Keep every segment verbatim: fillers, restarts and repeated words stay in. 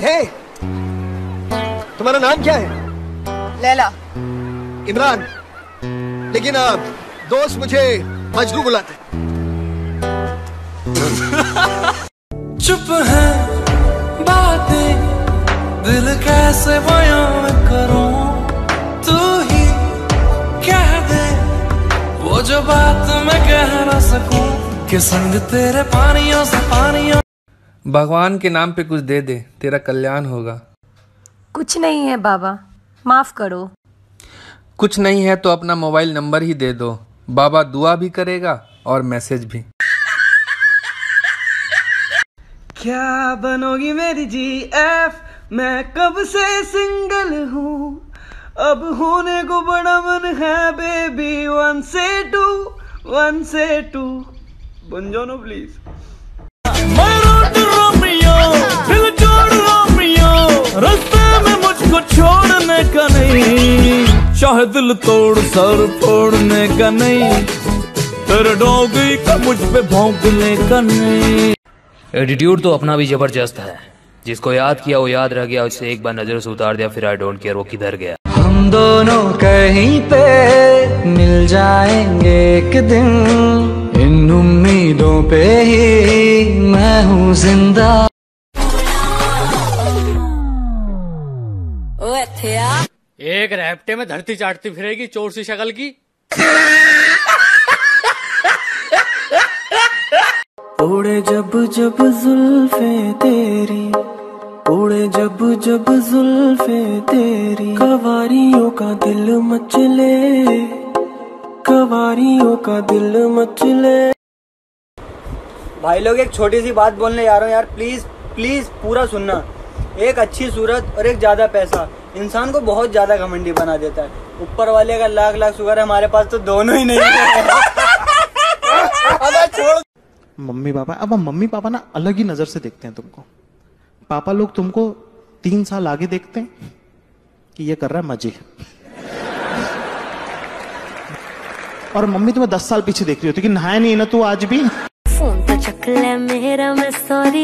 हे, तुम्हारा नाम क्या है? लैला। इमरान। लेकिन आप दोस्त मुझे मजनू बुलाते। चुप है बातें, दिल कैसे बयां करूं, तू ही कह दे वो जो बात मैं कह ना सकूं, कि संग तेरे पानियों से पानियों। भगवान के नाम पे कुछ दे दे, तेरा कल्याण होगा। कुछ नहीं है बाबा, माफ करो। कुछ नहीं है तो अपना मोबाइल नंबर ही दे दो, बाबा दुआ भी करेगा और मैसेज भी। क्या बनोगी मेरी जी एफ, मैं कब से सिंगल हूँ, अब होने को बड़ा मन है बेबी, वन से टू वन से टू बन जाओ ना प्लीज। मैं रोड रोमियो, दिल जोड़ रोमियो, रास्ते में मुझको छोड़ने का नहीं, चाहे दिल तोड़ सर फोड़ने का नहीं, तेरे डॉगी का मुझ पे भौंकने का नहीं। एटीट्यूड तो अपना भी जबरदस्त है, जिसको याद किया वो याद रह गया, उससे एक बार नजर से उतार दिया फिर आई डोंट केयर वो किधर गया। हम दोनों कहीं पे मिल जाएंगे एक दिन, इन उम्मीदों पे ही मैं हूँ जिंदा। एक रैप्टे में धरती चाटती फिरेगी चोर सी शक्ल की। उड़े जब जब जुल्फे तेरी, उड़े जब जब जुल्फे तेरी, कवारियों का दिल मचले, कवारियों का दिल मचले। भाई लोग एक छोटी सी बात बोलने जा रहा हूँ यार, प्लीज प्लीज पूरा सुनना। एक अच्छी सूरत और एक ज्यादा पैसा इंसान को बहुत ज्यादा घमंडी बना देता है। ऊपर वाले का लाख लाख शुक्र है, हमारे पास तो दोनों ही नहीं है। अबे छोड़। मम्मी पापा, अब मम्मी पापा ना अलग ही नजर से देखते हैं तुमको। पापा लोग तुमको तीन साल आगे देखते हैं कि ये कर रहा है मजे, और मम्मी तुम्हें दस साल पीछे देख रही होती कि नहाया नहीं ना तू आज भी। फोन तो चक ले मेरा मैं सॉरी,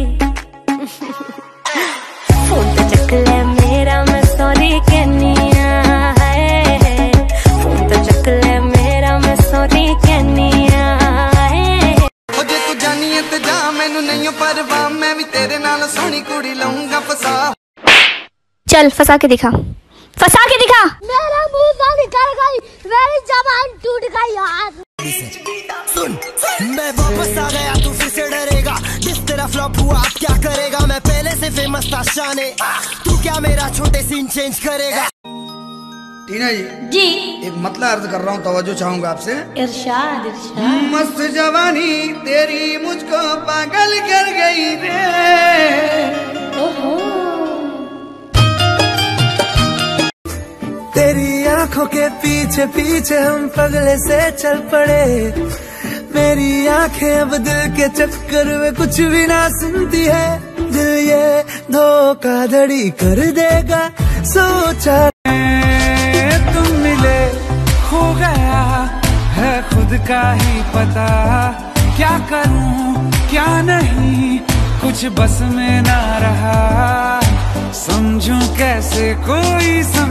फोन तो चक ले मेरा मैं सॉरी कहनिया है, फोन तो चक ले मेरा मैं सॉरी कहनिया है। जे तू जानी है ते जा, मैनू नहीं परवाह, मैं भी तेरे नाल सोहनी कुड़ी लाऊंगा फसा। चल फंसा के दिखा, फंसा के दिखा। मेरा मुंह तो निकल गई, मेरी जबान टूट गई यार। सुन, मैं वापस आ गया, तू फिर से डरेगा, जिस तेरा फ्लॉप हुआ अब क्या करेगा, मैं पहले से फेमस था शाने, तू क्या मेरा छोटे सीन चेंज करेगा। टीना जी जी एक मतला अर्ज कर रहा हूँ, तवज्जो चाहूंगा आपसे। इरशाद इरशाद। मस्त जवानी तेरी मुझको पागल कर गई रे। ओहो। तेरी आंखों के पीछे पीछे हम पगले से चल पड़े, मेरी आंखें अब दिल के चक्कर में कुछ भी ना सुनती है, दिल ये धोखाधड़ी कर देगा सोचा। तुम मिले खो गया है खुद का ही पता, क्या करूं क्या नहीं कुछ बस में ना रहा, समझूं कैसे कोई सम...